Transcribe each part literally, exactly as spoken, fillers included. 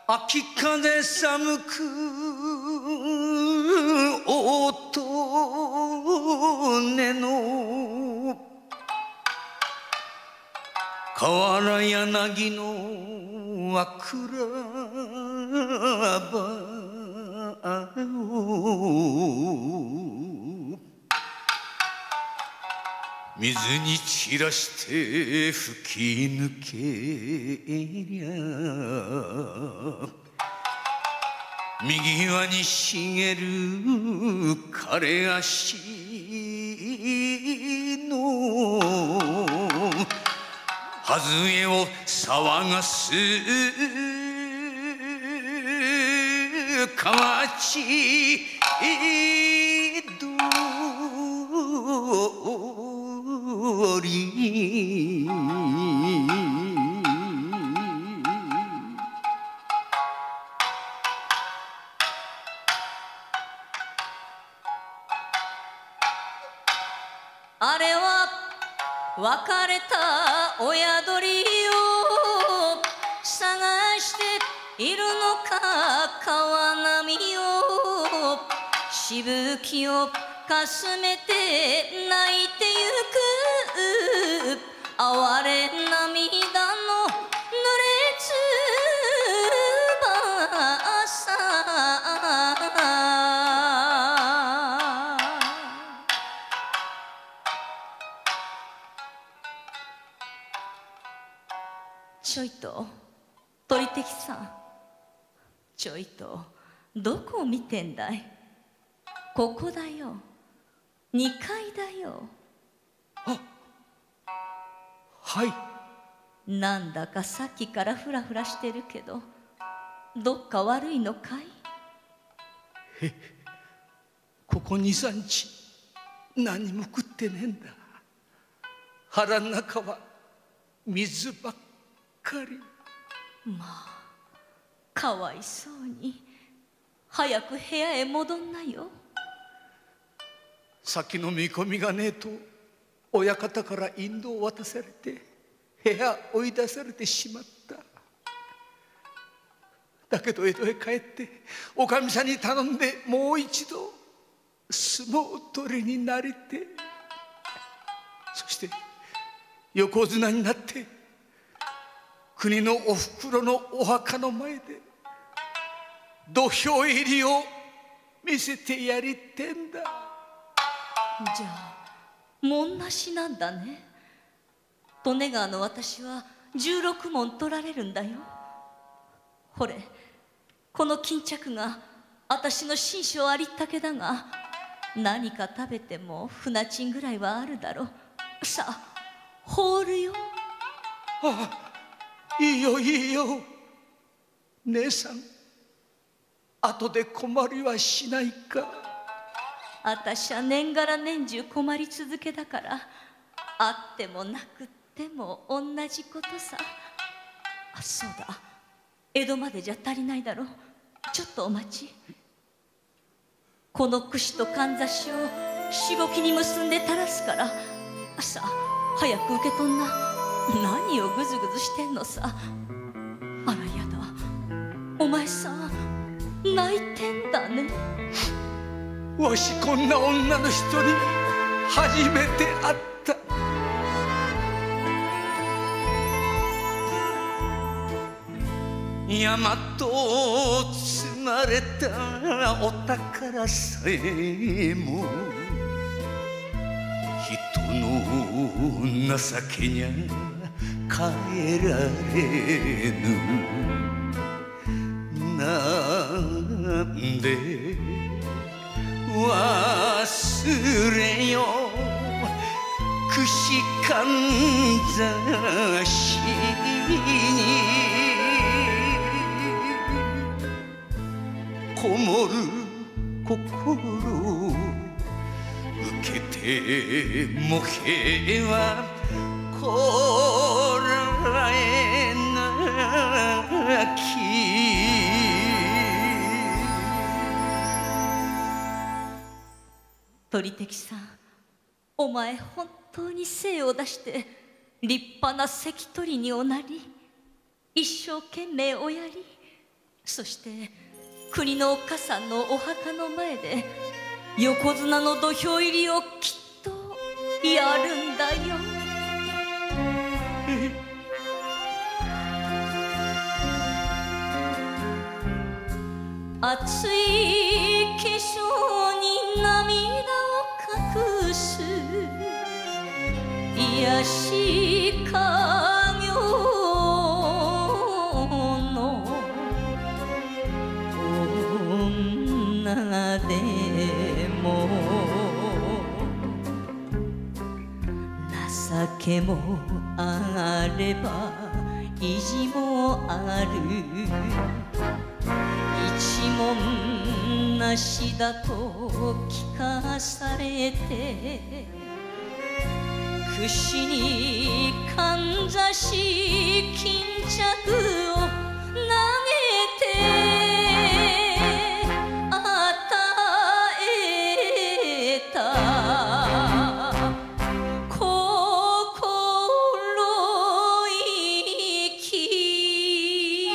秋風寒く乙女の河原柳の枕場を水に散らして吹き抜けりゃ右輪に茂る枯足のはずえを騒がす河内通りあれは別れた親鳥を探しているのか川波をしぶきをかすめて泣いてゆく哀れ涙の濡れ翼ちょいと鳥的さん、ちょいとどこを見てんだい。ここだよ、にかいだよ。 あ、はい。 なんだかさっきからフラフラしてるけど、どっか悪いのかい。 え、ここにさんにち何も食ってねえんだ。腹の中は水ばっかり。 まあかわいそうに。早く部屋へ戻んなよ。 先の見込みがねえと親方から引導を渡されて部屋追い出されてしまった。だけど江戸へ帰っておかみさんに頼んでもう一度相撲取りになりて、そして横綱になって国のおふくろのお墓の前で土俵入りを見せてやりてんだ。 じゃあもんなしなんだね。利根川の私はじゅうろくもん取られるんだよ。ほれ、この巾着が私の心象ありったけだが、何か食べても船賃ぐらいはあるだろう。さあ放るよ。 ああ、いいよいいよ。姉さん、後で困りはしないか。 あたしゃ年がら年中困り続けだから、あってもなくっても同じことさ。あ、そうだ、江戸までじゃ足りないだろう。ちょっとお待ち。この櫛とかんざしをしごきに結んで垂らすから、さあ早く受け取んな。何をぐずぐずしてんのさ。あらやだ、お前さん泣いてんだね。 わしこんな女の人に初めて会った。山と積まれたお宝さえも人の情けにゃ変えられぬ。なんで忘れよ櫛かんざしにこもる心受けても平和こらえなき。 鳥的さん、お前本当に精を出して立派な関取におなり、一生懸命おやり、 そして国のおっかさんのお墓の前で横綱の土俵入りをきっとやるんだよ。熱い化粧に涙を隠す癒し家業の女でも情けもあれば意地もある一文なしだと聞かされて串にかんざし巾着を投げて与えた心意気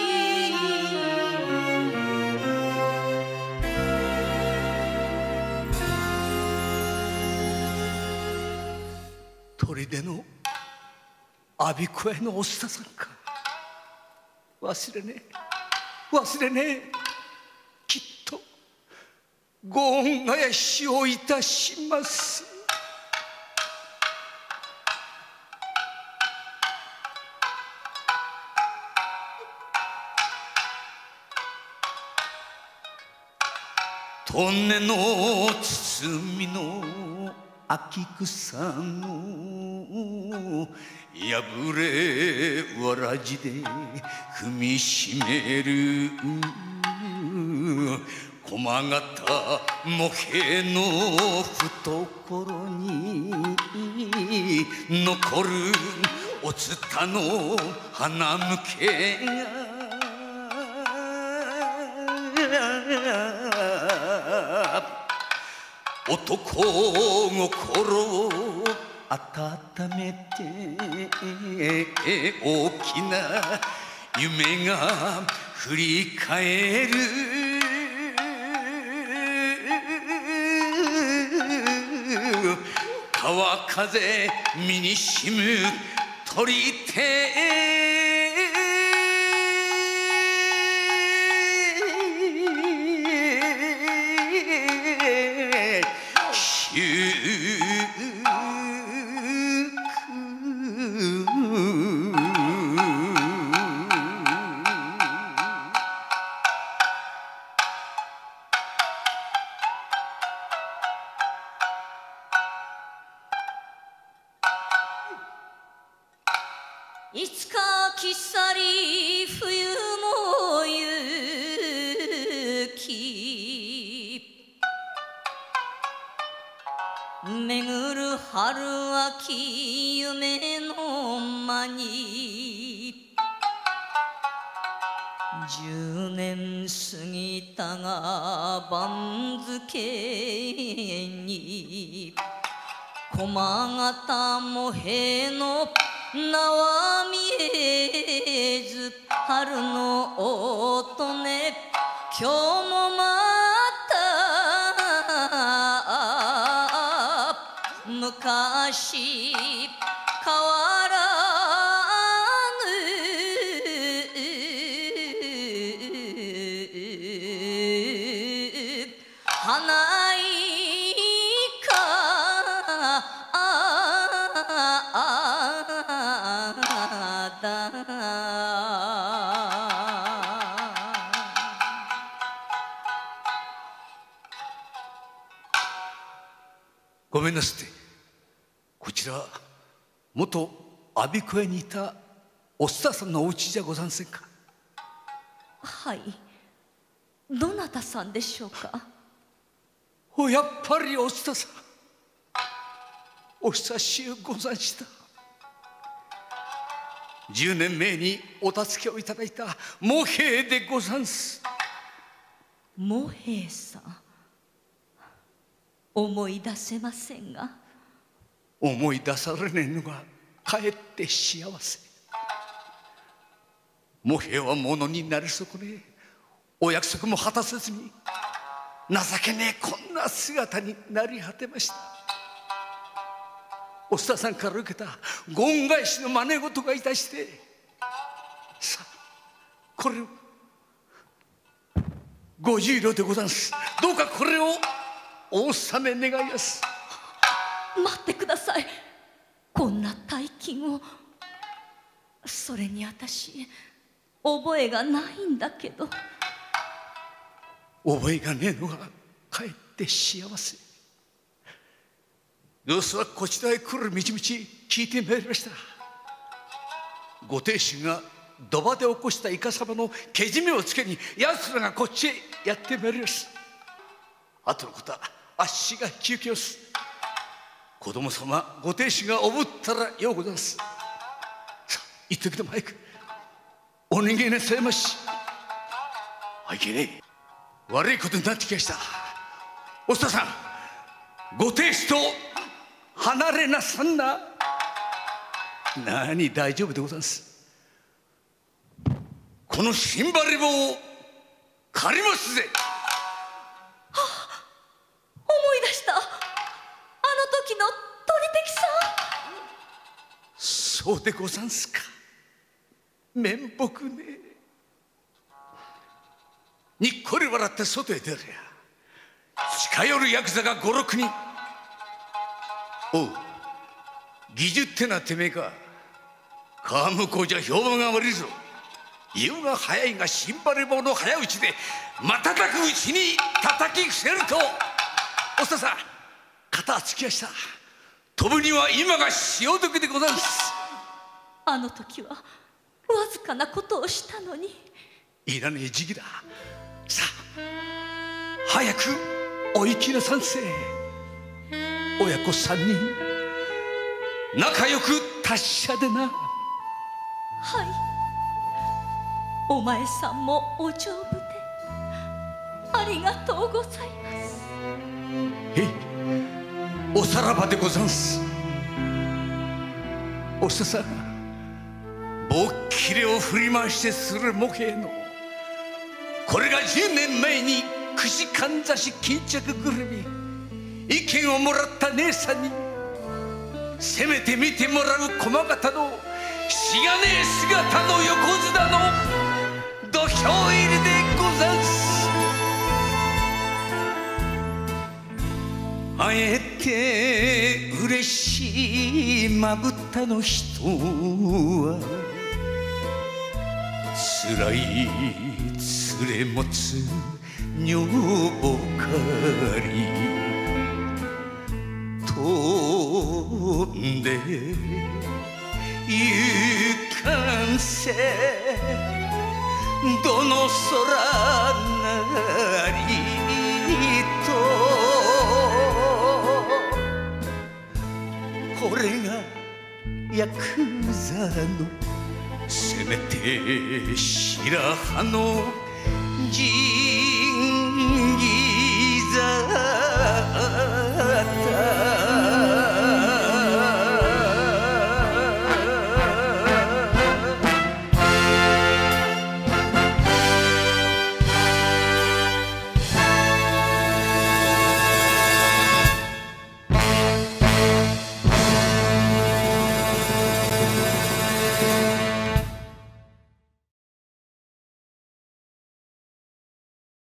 砦の我孫子屋のお蔦さんか。忘れねえ忘れねえ。きっとご恩返しをいたします。利根の包みの秋草の破れわらじで踏みしめる駒形茂平の懐に残るおつたの花向けが男心を温めて大きな夢が振り返る川風身にしむ鳥手いつか来去り冬も行き巡る春秋夢の間に十年過ぎたが番付に駒形茂平の名は見えず春の乙女今日もまた昔変わらぬ花ごめんなすって。こちら元我孫子屋にいたお蔦さんのお家じゃござんせんか。 はい、どなたさんでしょうか。 おやっぱりお蔦さん、お久しゅうござんした。十年前にお助けをいただいた茂平でござんす。 茂平さん、思い出せませんが。 思い出されねえのがかえって幸せ。茂平はものになり損ねお約束も果たせずに情けねえこんな姿になり果てました。お蔦さんから受けたご恩返しの真似事がいたして、さあこれをご十両でござんす。どうかこれをお納め願います。 待ってください。こんな大金を。それに私覚えがないんだけど。 覚えがねえのがかえって幸せ。様子はこちらへ来る道々聞いてまいりました。ご亭主が土場で起こしたイカサマのけじめをつけに奴らがこっちへやってまいります。後のことはあっしが引き受けます。子供様ご亭主がおぶったらようござんす。さあ一時でも早くお逃げなさいまし。あいけねえ、悪いことになってきました。お蔦さんご亭主と離れなさんな。何大丈夫でござんす。このしんばり棒を借りますぜ。 はあ、思い出した。あの時の鳥敵さん。そうでござんすか。面目ね。にっこり笑って外へ出るや近寄るヤクザが五六人。おう、義手ってなてめえか。川向こうじゃ評判が悪いぞ。言うが早いがしんばり棒の早打ちで瞬くうちに叩き伏せると。お蔦さん肩はつきやした。飛ぶには今が潮時でござんす。 あの時はわずかなことをしたのに。 いらねえ時期だ。さあ早くお行きなさんせ。親子三人仲良く達者でな。 はい、お前さんもお丈夫でありがとうございます。 へい、おさらばでござんす。お蔦さん棒切れを振り回してする模型のこれがじゅうねんまえに串かんざし巾着ぐるみ意見をもらった姉さんにせめて見てもらう駒形のしがねえ姿の横綱の土俵入りでござんす。あえて嬉しいまぶたの人はつらい連れ持つ女房かり飛んでゆかんせどの空なりとこれがヤクザのせめて白羽のじ